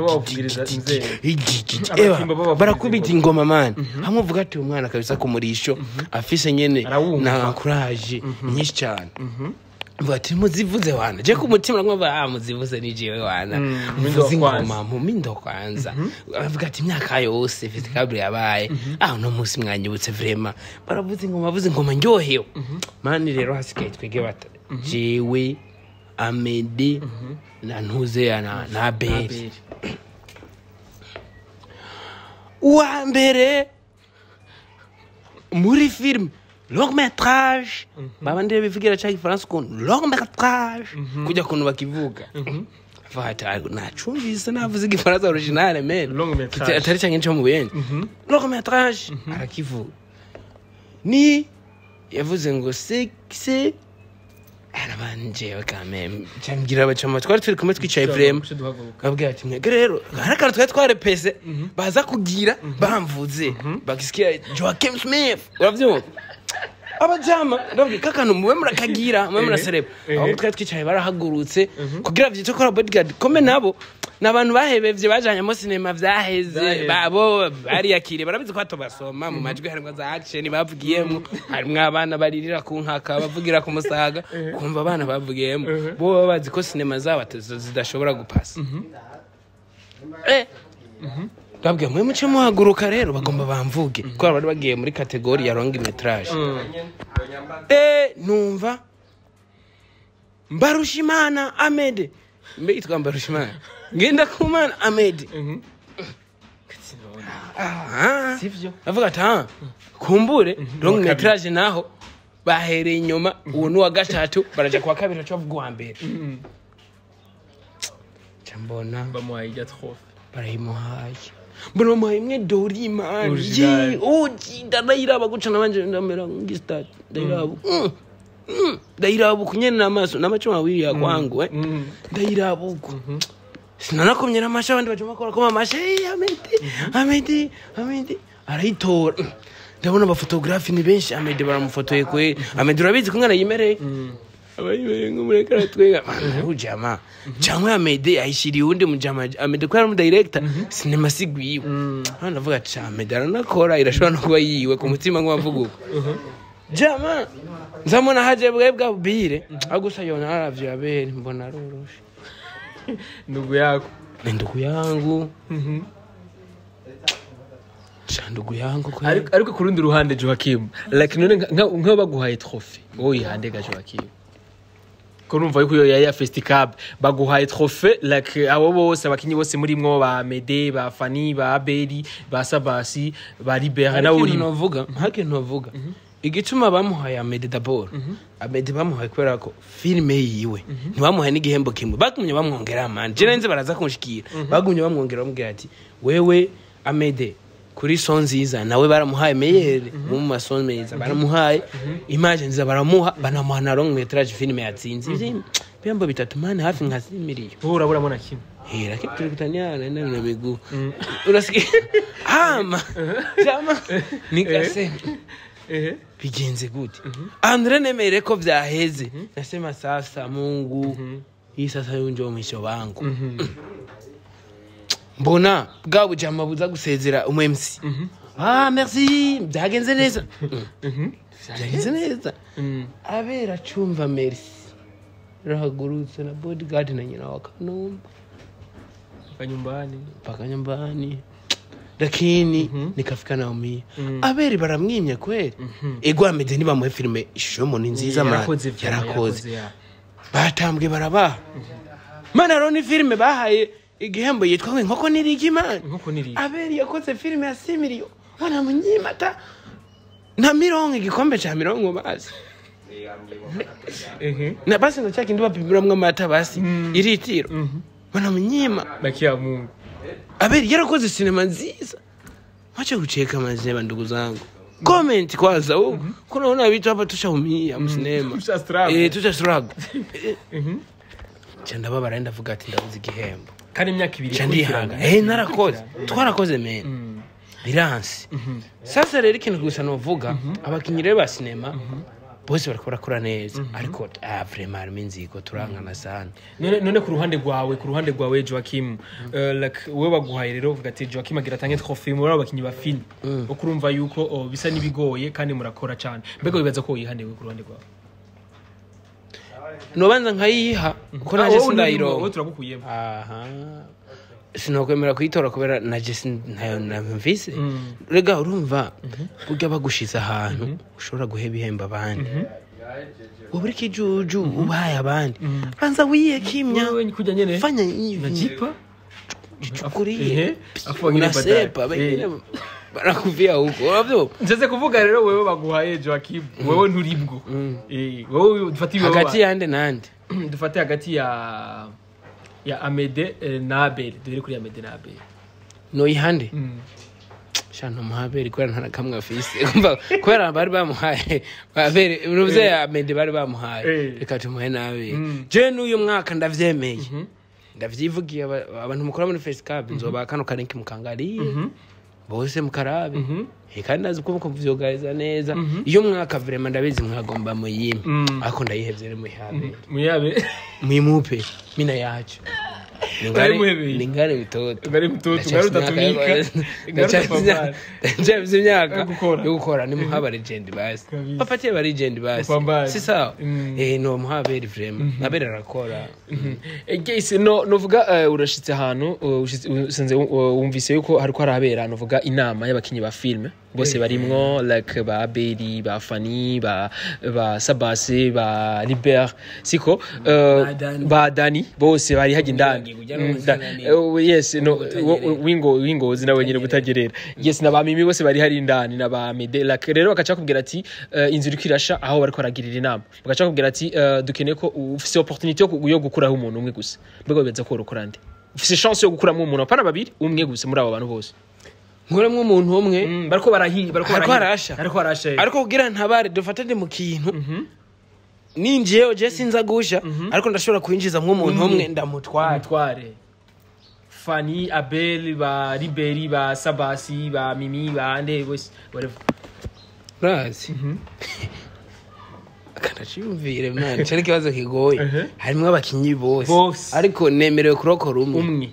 barakubita ingoma man hamuvuga ati umwana kabisa ku murisho afise nyene na courage nyinshi cyane Vati muzivuze wana je ku mutima ngwa ah muzivuze ni jewe wana muvuze ngoma mu mindo kwanza avuga ati imyaka yose festival yabaye ah no musi mwanyibutse vraiment baravuze ngoma bavuze ngoma ndyohewe mani rero hasikaye twege bata jewe Amede na ntuze yana na Abel wa mbere muri film long métrage babandi bivugira cha France ko long métrage kujya kuntu bakivuga fata nacumvise navuze igifaransa original mais long métrage atari cyangwa cyo mu bene long métrage arakivuga ni yavuze ngo c'est arabanje quand cyambira bacama twari turi kumwe twicaye vraiment babwira ati mwe rero harakara twari tware pese baza kugira bamvuze bakisikia Joachim Smith uravyumva abajama ndabwi kakano muwe murakagira muwe murasereba aho twari twicaye barahagurutse kugira vyito ko bodyguard kome nabo nabantu bahebevye bajanye mu cinema vyaheze babo bari yakire barabizi ko atobasoma mu majwi harimwe za action bavugiyemo harimwe abana baririra ku nkaka bavugira ku musaga kumva abana bavugiyemo bo bazi ko cinema zabo zidashobora gupasa eh Dabwe mwe muce muhaguruka rero bagomba bamvuge ko bari bagiye muri category ya long métrage eh numva Mbarushimana Amede mbe itwa Mbarushimana ngenda kumana Amede ah sivyo avuga ata kumbure long métrage naho bahereye inyuma uwo ni wa gatatu baraje kwa kabiri cyo vuga wa mbere cyambona bamuhaye ya trophy barayimuhaye mbona mu imwe dori man ji oji ndayiraba gucana banje ndamera ngistart ndayiraba ndayiraba kunyene namaso namacuma wiri ya kwangu eh ndayiraba uko sinanakomye namasha abandi baje makora koma masha Amede Amede Amede arayitora ndabona abafotografi ni benshi Amede baramufotoye kwe Amede urabizi ko ngana yimereye abayibereye ngumureka twega ujama cyangwa Amede ayishiriye undi mujama Amede ko ari mu director cinema sigwiwe hano ndavuga ati Amede aranakora irashobora no kuba yiwe ku mutima ngwavuga jama nzamona haje bwe bwa bubire agusa yona aravye Abel mbona roroshe ndugu yako ndugu yangu mhm ndugu yangu ko ariko ku rundi ruhande Joachim like none nka baguhaye trophy wowe handega Joachim ko numva yuko yo ya festival baguhaye trophy like abo bose abakinyi bose muri mwo ba Amede ba Fanny ba Abel ba Sabasi ba Libera na uri novuga hake novuga igituma bamuhaye Amede d'abord Amede bamuhaye kubera ko filime yiwe ntibamuhaye n'igihembo kimwe bagumye bamwongera amande je nanze baraza kunshikira bagumye bamwongera bamubwira ati wewe Amede kuri son nziza nawe baramuhaye meyere mu mason meza baramuhaye image nziza baramuha banamuha na long metrage filime yatsinze ibihembo bitatu mane hafi nka simiriyo urabura mona kimwe hera kitu kutaniana na na miguu unasikia ama jama nikase eh bigenze gute Andre nemere ko vyaheze nasema sasa Mungu hii sasa yunjo mwisho wangu mbona bwabo jama buza gusezera umu M C ah merci byagenze neza byagenze neza abera cumva merci rahagurutse na bodyguard na nyina wakanumba paka nyumbani paka nyumbani lakini mm -hmm. nikafika naumia mm -hmm. Abeli baramwimye kweli mm -hmm. Ego Amede niba mu filime ishomo ni nziza mm -hmm. Yarakoze yarakoze batambwe baraba mm -hmm. Mana roni filime bahaye igihembo yitwa ngo nkoko nirigi man nkoko nirigi Abeli yakoze filime ya simiriyo wana munyimata na mirongo igikombe cha mirongo basi ehe na basi ngo cyaki ndiba pimiramo amata basi iritiro wana munyima bakia Mungu Abeli yarakoze sinema nziza wacha kucheka mazeba ndugu zangu comment kwanza huko mm -hmm. Kuna unaona vitu hapa tushaumia msinema tusha struggle eh tusha struggle mhm cyanda baba raenda vuga ati ndabuze igihembo kandi imyaka ibiri cyandihanga eh narakoze twarakoze mene biransi sasa rero ikintu gusa no vuga abakinyi rero ba sinema bose barakora kora neza ariko ah vraiment minziko turangana sana none none ku ruhande rwawe ku ruhande rwawe Joachim like wewe baguhaye rero uvuga ati Joachim agira tange trophée muri abakinyi ba film ukurumva yuko bisa nibigoye kandi murakora cyane mbega bibaza ko yihandewe ku ruhande rwawe no banza nkayiha uko naje sindayiro wowe turagukuyemo aha sinokwemera kuyitora kubera naje ntayo namvise rega urumva burya bagushiza ahantu ushobora guheba ihemba abandi uburi kijuju ubaye abandi banza wiye kimya kujya nyene fanya hivi najipa kuri afanye basepa barakuvia huko wavyo nzeze kuvuga rero wewe baguhaye Joachim wewe nturibwo eh wewe dufati wewe hagati yande nande dufate hagati ya ya Amede eh, na Abel dore kuri Amede na Abel no ihande mm. Shano muhaberi kwera ntana kamwe afise kumva kwera bari bamuhaye Abel uruze Amede bari bamuhaye reka tumuhe nawe mm. Je n'uyu mwaka ndavyemeye mm -hmm. Ndavyivugiye abantu mukora muri Face Cup nzoba mm -hmm. Kano karenki mukangari mm -hmm. Bose mukarabe mm -hmm. Kandi nazi ko mukuvyogaza neza mm -hmm. Iyo mwaka vraiment ndabizi mwagomba muyime mm. Ako ndayihevye rero muyabe muyabe mwimupe mina yacu Ningari ningari mtoto ngari mtoto ngari utatumika ngari papa nje bizimyaka yo gukora ni muhaba legend basi papatie ba legend basi si sawa eh no muhaba eri frame nabera rakora guys no novuga urashitse ahantu usenze wumvise yuko hariko harabera novuga inama y'abakinyi ba film bose barimwo like ba Abel ba Fanny ba ba Sabase ba Liber siko ba Dani bose bari hagindani yes no wingo wingo zinawe nyine gutagerera yes na ba Mimi bose bari hari indani na ba Amede like rero bakaca kubwira ati inzira ikirasha aho bariko baragirira inama bakaca kubwira ati dukeneye ko ufise opportunity yo gukuraho umuntu umwe gusa mbego beza ko rukorande ufise chance yo gukuramo umuntu apana babiri umwe gusa muri abo bantu bose nkoremwe umuntu umwe bariko barahi bariko barasha bariko barasha ariko kugira ntabare dufatane mu kintu ninjiye je sinza gusha ariko ndashobora kwinjiza nk'umuntu umwe ndamutwara mutware Fanny Abel ba Liberi ba Sabasi ba Mimi ba ande bose whatever razi kanachimvire man cyari kibazo kigoye harimo abakinyi bose ariko nemerewe kurokora umwe umwe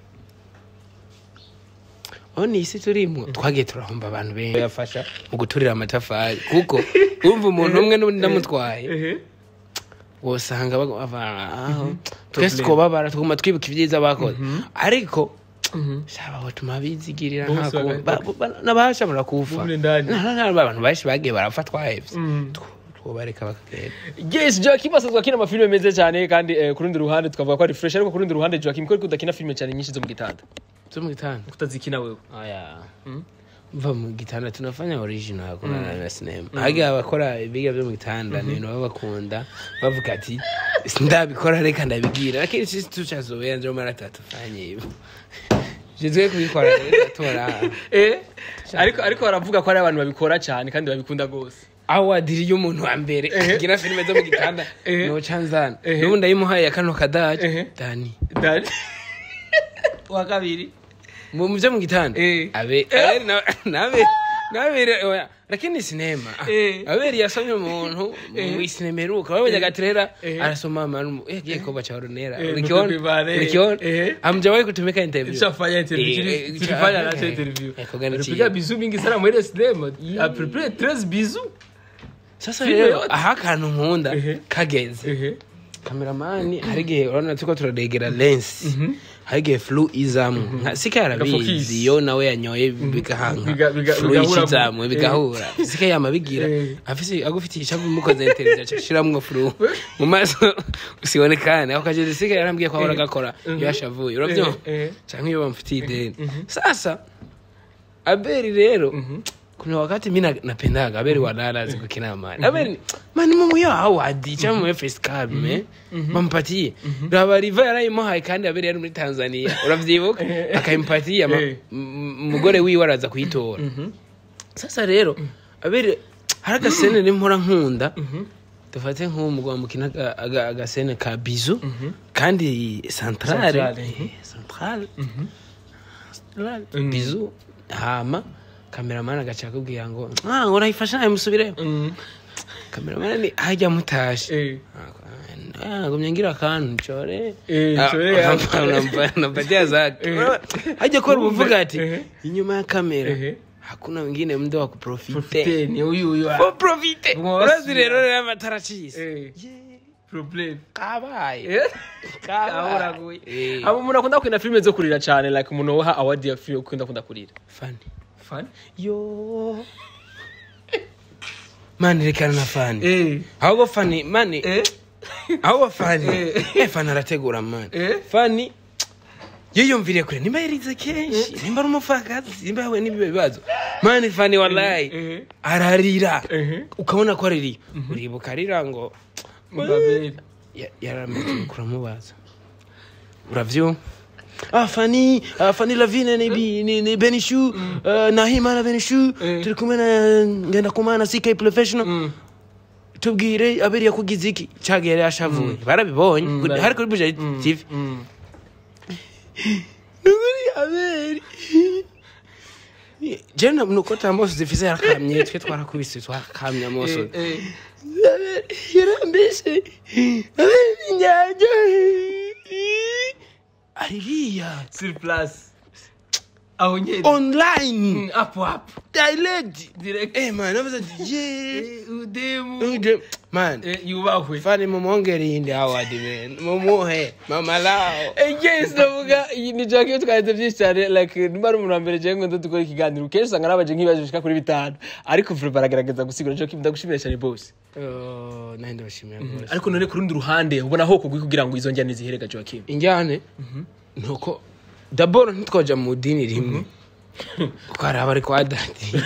oni isi turimo twagiye turahomba abantu benshi yafasha mu guturira amatafari kuko urumva umuntu umwe n'undi ndamutwaye wosanga bava twese ko babara tuguma twibuka ibyiza bakoze ariko shaba batuma bizigirira ntako nabasha murakufa nta abantu bashi bagiye barafatwa hevye twobareka bakagera yes Joachim asazwa kina amafilme meze cyane kandi kurundi ruhande twavuga ko ari fresh ariko kurundi ruhande Joachim ko kudakina filme cyane nyinshi zo mu gitanda zo mu gitanda kutazikina wewe aya mva mu gitanda tunafanya original kuna mm. na sinema mm. hagi abakora ibiga byo mu gitanda mm -hmm. Nino babakunda bavuga ati ndabikora reka ndabigira lakini sisi tuchazoea ndio mara tatu fanye hivyo jizwe kubikora tora eh ariko ariko baravuga ko ari abantu babikora cyane kandi babikunda gose awadiri y'umuntu wa mbere agira filime zo mu gitanda no chanzana n'ubu ndayimuhaye akano kadaje Dani Dani wa kabiri mu byo mu gitanda abe nabe nabe lakini sinema aberi yasomye umuntu mu sinema iruka babonye gatrera arasoma amanu yagiye ko bacharonera ukiona ukiona amjawahi kutumika interview chafanya interview tulifanya na interview tupiga bizu mingi sana mwele sinema a prepare treize bizu sasa rero aha kantu nkunda kageze cameraman harigihe urabona tuko turadegera lens harigihe flu izamu sika yarabizi yo nawe yanyoye bigahanga flu izamu bigahura sika yamabigira afisi agufitiye cyavu mukoze intelligence cyashiramwe flu mu maso usibonekane aho kaje sika yarambwiye ko ahora gakora yashavuye uravyo cyangwa iyo bamfitiye ideni sasa Abel rero kuna wakati mimi napendaga Abel wanalazi kukina amani Abel mani mumu yo awadi cyangwa mu face card me bampatie raba riva yarayimuhaye kandi Abel yari muri Tanzania uravyibuka akayimpatia umugore wiwe araza kuyitora sasa rero Abel haraka sene nimpora nkunda dufate nko mugwa mukina agasene ka bizu kandi centrale centrale bizu hama cameraman agacha kubwira ngo ah urayifasha naye musubire cameraman ni hajya mutashe ah ngo myangira kantu chore chore na badia zake hajya ko uvuga ati inyuma ya kamera hakuna wengine mdo wa kuprofite ni huyu huyu wa profite urazi rero rero matarachisi problem kabaye kabura guye abo umuntu akunda kwina filime zo kurira cyane like umuntu waha award ya film ukunda kunda kurira Fanny Fanny yo man rekana na Fanny eh hawo Fanny man eh hawo Fanny eh Fanny arategura man Fanny yiyumvire kure nimba yirize kenshi nimba rumufakazi nimba yawe nibibe bibazo man Fanny wallahi ararira ukabona ko ariri uribuka arira ngo Abel yaramutse kuramubaza uravyo ah Fanny ah, Fanny Lavine ni bi ni, ni Benishu uh, Nahima na Benishu turi kumwe na ngenda kumana C K professional mm. tubwire Abel yakugize iki cyagere yashavuye mm. barabibonye mm. hari kuri budget mm. T V mm. nuri Abel jena nuko tambo zifise yakamye twe twarakubise twakamya moso yarambese Abel nyaje Ariria sur place aho nyene online hapo hapo direct direct eh man navuze je udemu udem man yubahwe Fanny mumongere indi award man mumuhe mama lao eh yes ndavuga ni jake twaje byishare like nimara umuntu ambere je ngo ndukora ikiganiro kenshi sanga nabaje nkibaje bishika kuri bitanu ariko vre baragaragaza gusigura Joachim ndagushimira cyane boss oh ninde bashimira boss ariko none kurundi ruhande ubona hoko kugira ngo izo njyane ziherega Joachim injyane nuko d'abord ntitwaje mu dini rimwe ukaraba ariko adati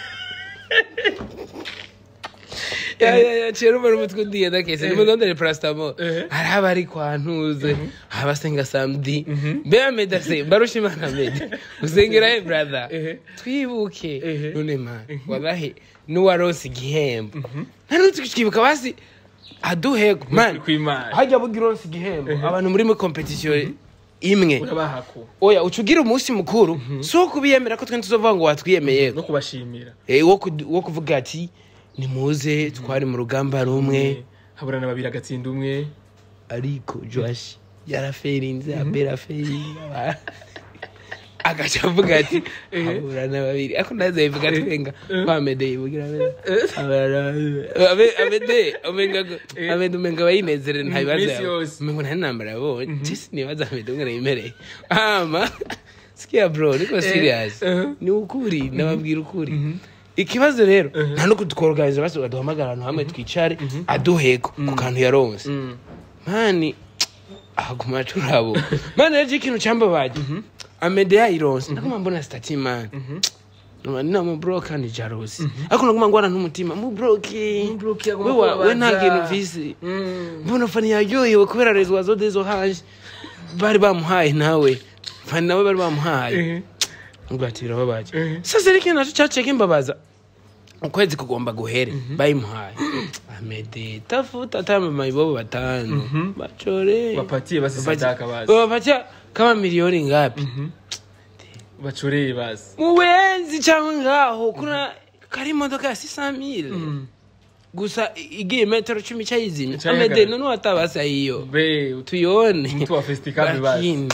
ya ya ya chero bari mutwe diye dakese ni mundo de prastamo araba ari kwantuze abasenga samedi be medase barushimana mede usengera brother twibuke none man wallahi nuwaronse igihembo nari tukikibuka basi aduhego man hajya bugironse igihembo abantu muri mu competition imwe urabahako oya ucugira umunsi mukuru so kubiyemera ko twe tuzovuga ngo watwiyemeye no kubashimira eh wo kuvuga ati ni muze twari mu rugamba rumwe haburana babiri agatsinda umwe ariko Joash yaraferinze Abel aferinga agacavuga ati haburana babiri ako ndaze ivuga twenga kwamede ibugira abe abede omenga abede omenga bayinezere ntabibaza umengo nta nambara yabo just nibaza abede ngana yimereye ama sikia bro niko serious ni ukuri nababwira ukuri ikibazo rero nta no kudukorganiza basi baduhamagara ahantu hamwe twicare aduheko ku kantu yaronse mani aguma turabo mani rero ikintu cyambabaje amede ya ironse ndakoma mbona stati man na mu broka ni jarosi ariko naguma ngwana n'umutima mu broki Mu broki we we nta kintu ufise mbona Fanny yaryohewe kubera rezo zo dezo haje bari bamuhaye nawe Fanny nawe bari bamuhaye ngo ati birababaje sasa reke naco cyaceke imbabaza ukwezi kugomba guhere bayimuhaye amede tafuta tama mayibobo batanu bachore bapatie basi sadaka basi bapatia kama milioni ngapi bachoreye basi muwenzi cyangwa ngaho kuna kari imodoka ya six cent mille gusa igiye metero cumi cyayizimye amede none watabasa hiyo be tuyone mtu wa festival basi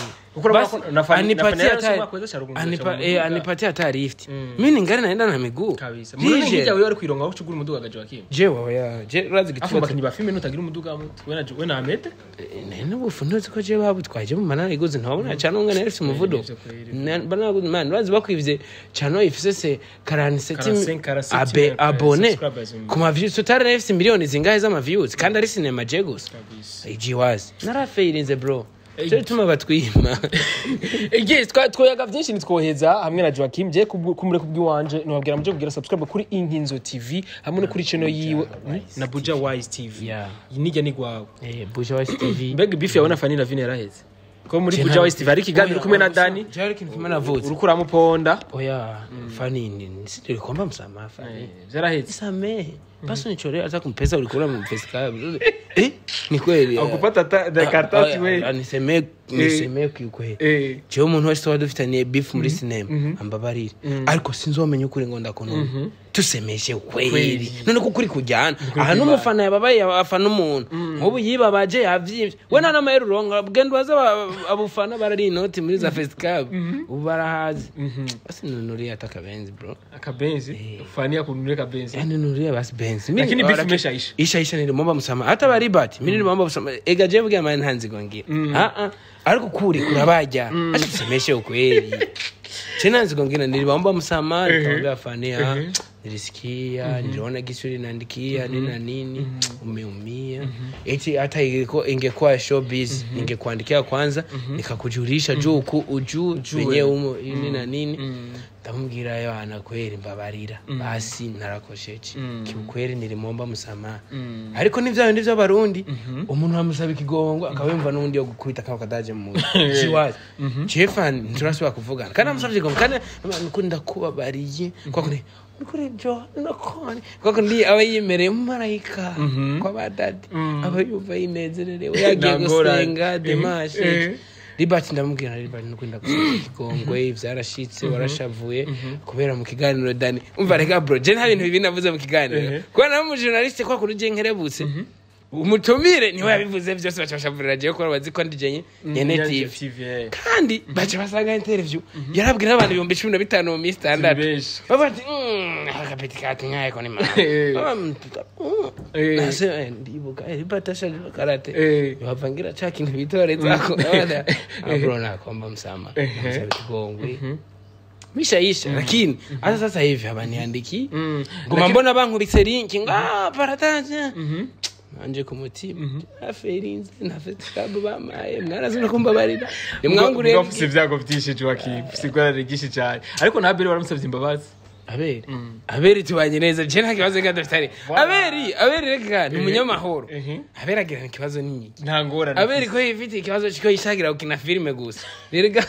anipatia taarifa mimi ngari naenda na miguu kabisa mbona ngija wewe ari kwironga aho cugura umuduga gaje Joachim je wawe ya je urazi gitwa bakinyi ba filme nutagira umuduga mutu we na we na amete nene bufundoze ko je babu twaje mu manana igoze ntabona cyane ungana nefise umuvudo bana man urazi bakwivye cyane ifise se quarante-sept abe abone kuma views totale nefise miliyoni zingahe z'ama views kandi ari cinema je gusa ijiwazi narafeirinze bro Cyo tuma batwima. Yes, twoyaga byinshi nitwoheza hamwe na Joachim je kumure kubwiwanje no babwira muje kugira subscribe kuri Inkinzo T V hamwe no kuri channel yiwe na Buja Wise T V. Yeah. Nijya ni gwawe. Eh Buja Wise T V. Mbega beef yabona Fanny Lavine yaraheze. Ko muri Buja Wise T V ari kiganiro kumwe na Dani. Jari kintu kimana vote. Urukura muponda. Oya, Fanny ni sirikomba msamaha Fanny. Zaraheze. Samehe. Basi nichore hata kumpesa ulikula mpesa eh ni kweli akupata da kartati we aniseme niseme kwikwe cyo umuntu wese wadufitaniye beef muri cinema ambabarira ariko sinzomenya ukuri ngo ndakono tusemeshe kweli none kukuri kujyana aha numufana yababaye afana umuntu nkubu yibabaje yavyivye we nana mahero ronga bwendo baza abufana barari inoti muri za festival ubarahazi basi nunuri atakabenzi bro akabenzi Fanny akunure kabenzi yani nunuri basi benzi lakini beef mesha isha isha isha nilimomba msama hata bari bati mimi nilimomba msama ega je bwa mani hanzi gongira a a ariko kuri kurabajya aje tusemeshe ukweli chena nzi gongira nilimomba msama nikamwambia Fanny nilisikia niliona kisuri naandikia nini na nini umeumia eti hata ingekuwa ingekuwa showbiz ningekuandikia kwanza nikakujulisha juu ku uju wenye umo nini na nini ndamubwira yo ana kweli mbabarira basi narakosheje kiukweli nilimomba musama ariko nivyo ndivyo abarundi umuntu amusaba ikigongo akabemva nundi yo gukubita kaho kadaje mu chiwazi chefan nturasubira kuvugana kana amusabye ikigongo kana nukunda kubabariye kwa kuri kuri jo nakone kwa ndi abayimereye marayika kwa badadi abayuva inezererewe yagiye gusenga demashe Libati ndamubwira Libati nukunda gusaba ikigongwe ivyarashitse warashavuye kubera mu kiganiro Dani umva reka bro je nta bintu bibi navuze mu kiganiro kwa na mu journaliste kwa kuruje nkerebutse umutumire niwe yabivuze byose bacashavurira je ko baziko ndije nyene T V kandi baca basanga interview yarabwira abantu ibihumbi cumi na bitanu mu minsi standard babati akapeti kati nkaye ko ni mama nase ndibuka Libati ashaje karate yavangira cha kintu bitore zako bro na komba msama msabikongwe mishaisha lakini hata sasa hivi habaniandiki ngoma mbona bankubitse link nga parataje anje kumutima aferinze nafetikabu bamaye mwarazina kumba barida nimwangu rero ngafise vyago vyinshi Joachim sigora regishi cyane ariko na Abel waramusavye imbabazi Abel Abel tubanye neza je nta kibazo gadafitari Abel Abel reka ni munyamahoro Abel agira ikibazo ninyi nta ngora Abel ko yifite ikibazo cyo yishagira ukina filme gusa rega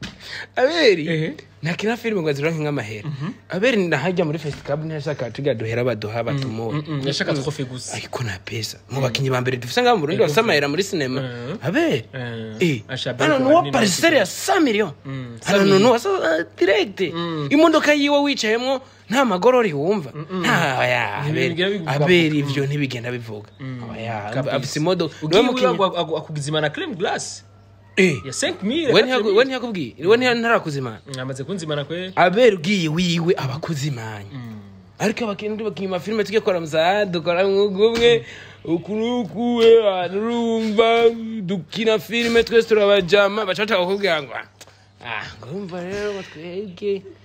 Abel nakina filme ngo zironke nk'amahera Abel ndahajya muri festival ntashaka tuga duhera baduha batumura yashaka trofe gusa ariko na pesa mu bakinyi ba mbere dufise nga mu Burundi basamahera muri cinema Abel eh ano no parcelle ya cent millions ano no direct imodoka yiwe wicayemo nta magorori wumva nta ya Abel ivyo ntibigenda bivuga ya afise imodoka no mukinyi akugizima na creme glass eh ya cinq mille wani haku wani hakubwi wani ntarakuzimana amaze kunzimana kwe Abel ugiye wiwe abakuzimanya ariko abakinyi bakima filme tujye kora mza dukora ngumwe ukurukuwe anurumva dukina filme twese turabajama bacata bakubwira ngo ah ngumva rero batwege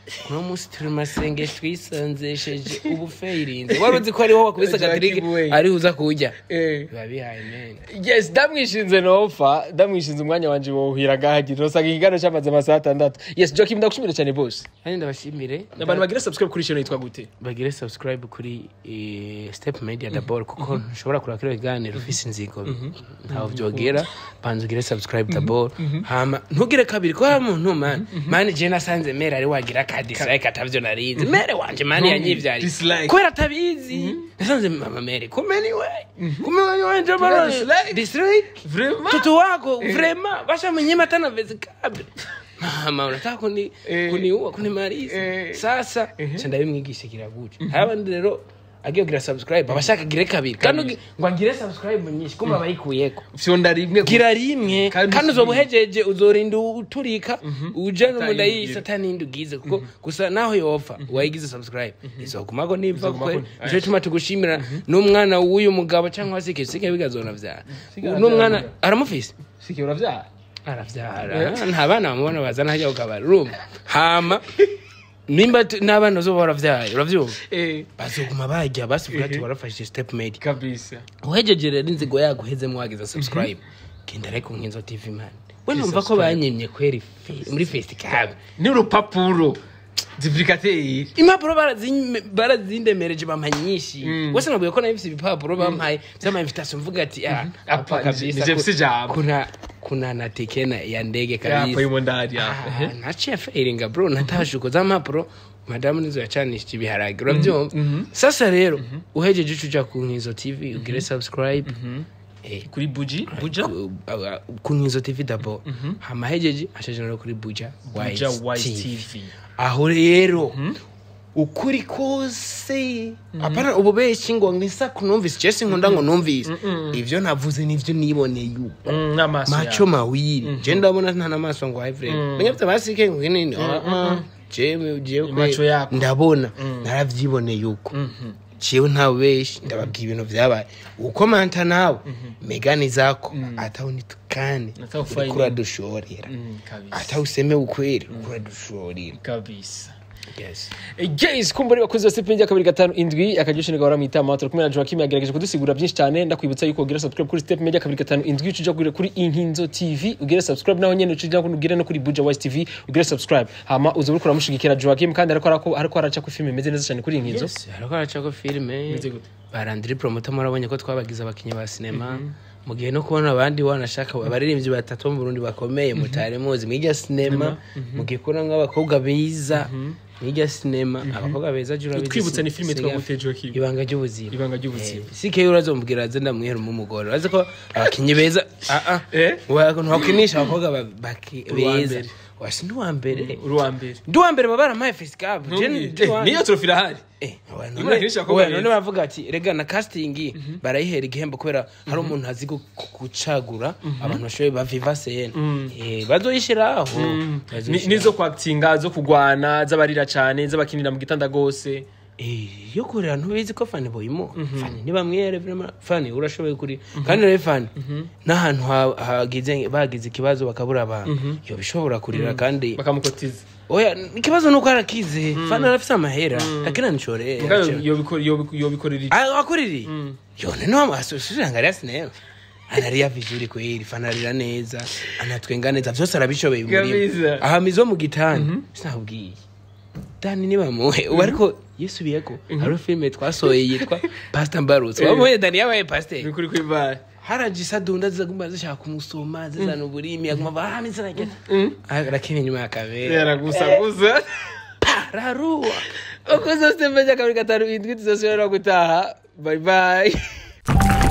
kuno musi turi masenge twisanzesheje ubu feirinze waruzi ko ari ho wakubisa gatrike ari uza kujya eh babihaye men yes damwishinze nofa damwishinze umwanya wanje wohira gahagira nosanga igano cyamaze amasaha atandatu yes Joachim ndagushimira cyane boss kandi ndabashimire abantu bagira subscribe kuri channel yitwa gute bagire subscribe kuri eh, Step Media d'abord kuko nshobora kurakira iganiro ufise inzigo ntaho byogera banze ugire subscribe d'abord hama ntugire kabiri ko ha muntu man man je nasanze mere ari wagira ka dislike atavyo narize mere wanje man yanyivyari kwera tabizi nasanze mama mere kumeni we kumeni wanje baro dislike vraiment tutu wako vraiment basha mnyima tana vezikable mama unataka kuni kuniua kunimaliza sasa chanda bimwigisha kiraguca abandi rero agiye gira subscribe abashaka gire kabiri kandi ngo ngire subscribe nyinshi kuma bayikuyeko fyonda rimwe gira rimwe kandi uzobuhejeje uzorinda uturika uje no munda y'isatani indugize kuko gusa naho yofa wayigize subscribe izokumago niva kwe je tuma tugushimira n'umwana w'uyu mugabo cyangwa se kisike bigazona vyara n'umwana aramufise sike uravyara aravyara nta bana bamubona bazana hajya ukabara room hama nimba n'abana zo baravyaye uravyumva eh bazoguma bajya basubira ati barafashije Step Media kabisa uhejeje rero inzigo yaguheze mu wagiza subscribe kenda reko nkinzo T V man we numva ko banyimye kweri muri festival ni urupapuro duplicateur impapuro barazindemereje bamanyinshi wese nabuye ko nabifise ibipapuro bampaye byama invitation mvuga ati ah apa kabisa kuna kuna natekena ya ndege kabisa hapo imo ndari hapo na chef iringa bro natashuko za mapro madamu nizo yacanisha ibiharage uravyumva sasa rero uhejeje ucuja ku Nkizo T V ugire subscribe eh kuri buji buja ku Nkizo T V d'abord hama hejeje ashajana kuri buja Wise T V aho rero ukuri kose apana ububeshi ngo ngisa kunumvise cyese nkunda ngo numvise ivyo navuze nivyo niboneye yuko macho mawiri je ndabona nta namaso ngo have menyafite basike ngo nini je je ndabona naravyiboneye yuko ciwe ntabeshi ndababwiye ibintu vyabaye ukomanta nawe megani zako ataho nitukane kura dushorera ataho useme ukweri kura dushorera kabisa yes guys kumbari bakoze Step Media kabiri gatanu indwi akajyoshe ni gahora mwita amato kumena Joachim yagerageje kudusigura byinshi cyane ndakwibutsa yuko ugira subscribe kuri Step Media kabiri gatanu indwi ucija kuri kuri Nkizo T V ugira subscribe naho nyene ucija kugira no kuri Buja Wise T V ugira subscribe hama uzo urikora mushigikira Joachim kandi ariko arako ariko araca ku film imeze neza cyane kuri Nkizo yes ariko araca ku film barandiri promoter marabonye ko twabagize abakinyi ba cinema mu gihe no kubona abandi wanashaka abaririmbyi batatu mu Burundi bakomeye mutare muzi mwija cinema mu gihe kuna nk'abakobwa biza Nijya cinema abakobwa beza jura bizi twibutsa ni film yitwa gute Joachim ibanga ry'ubuzima ibanga ry'ubuzima sike urazombwira zenda mwihera mu mugoro aze ko abakinyi beza a a eh wakinisha abakobwa beza wasi nduwa mbere uruwa mbere nduwa mbere babara my face cup niyo trofira hari eh none bavuga ati rega na casting barayihera igihembo kubera hari umuntu azi gucagura abantu bashoye baviva sen eh bazoyishiraho nizo kwactinga zo kugwana z'abarira cyane z'abakinira mu gitanda gose eh yo kurera ntubizi ko Fanny boyimo Fanny niba mwere vraiment Fanny urashoboye kuri kandi rero Fanny nahantu hagize bagize ikibazo bakabura abantu yo bishobora kurira kandi bakamukotiza oya ikibazo nuko arakize Fanny arafise amahera akina nshore yo bikora yo bikorera akoriri yo none amasosiranga ari sinema anariya vizuri kweli Fanny arira neza anatwenga neza vyose arabishobeye muri aha mizo mu gitanda sinabwiye Dani niba muhe ubariko yisubiyeko hari filme twasoye yitwa Pastor Mbarutse wamuye Dani yabaye pastor bikuri kwibara harajisa dunda zagumba zishaka kumusoma zizana uburimi aguma bahami ziragera arakene nyuma ya kamera yaragusa gusa raruwa ukoze Step Media kabiri gatanu indwi tuzasubira gutaha bye bye